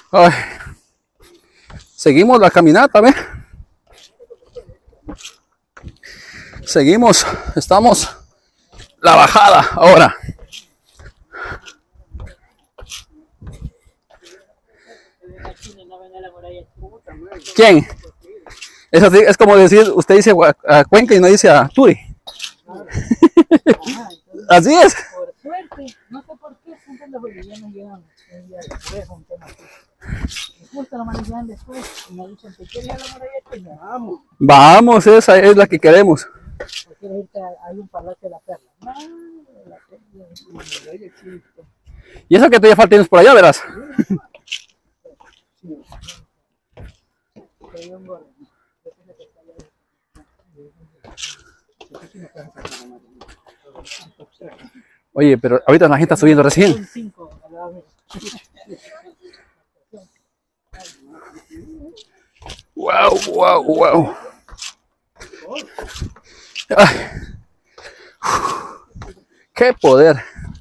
Ay, seguimos la caminata, ¿ve? Seguimos, estamos la bajada ahora. ¿Quién? Eso sí, es como decir, usted dice a Cuenca y no dice a Turi. Así es. Por suerte, no sé por qué siempre los bolivianos llegan un día después un tema así. Y justo la manejan después y me dicen, ¿te quieres ir a la muralla china? Vamos. Vamos, esa es la que queremos. ¿O quieres irte hay un palacio de la perla? No, la muralla china. Y eso que todavía falta por allá, verás. Oye, pero ahorita la gente está subiendo recién. Wow, wow, wow. Ay. Qué poder.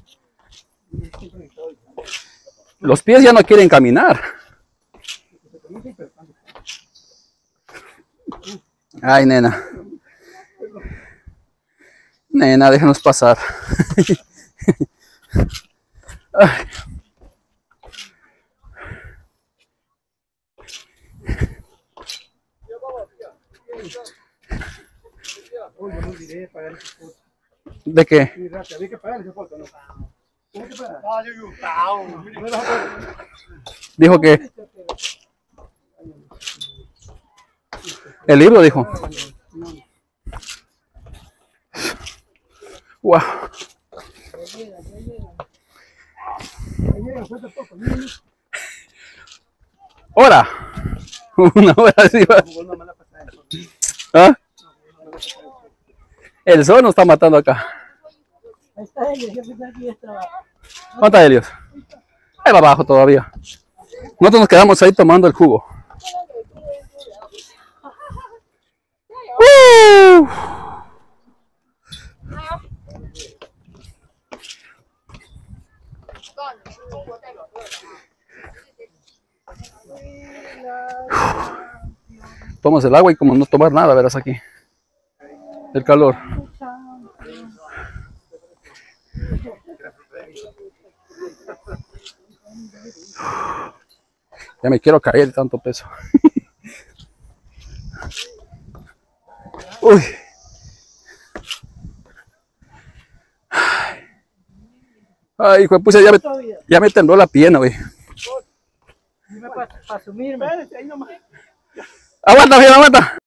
Los pies ya no quieren caminar. Ay, nena. Nena, déjanos pasar. Ay. ¿De qué? Dijo que el libro dijo. Wow. ¿Hora? Una hora así va. ¿Ah? El sol nos está matando acá. Ahí está Helios, yo pensaba que ya estaba. ¿Dónde está Helios? Ahí va abajo todavía. Nosotros nos quedamos ahí tomando el jugo. Tomas el agua y como no tomar nada, verás aquí. El calor. Ya me quiero caer de tanto peso. Uy. Ay, hijo de pucha, ya me tembló la pierna, güey. Para asumirme. Aguanta, bien, aguanta.